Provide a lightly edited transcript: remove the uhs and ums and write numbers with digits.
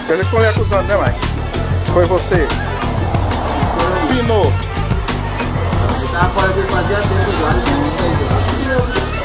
Quer dizer que estão lhe acusando, né, mãe? Foi você. Pinou. Estava fora de fazer a tempo já, não sei.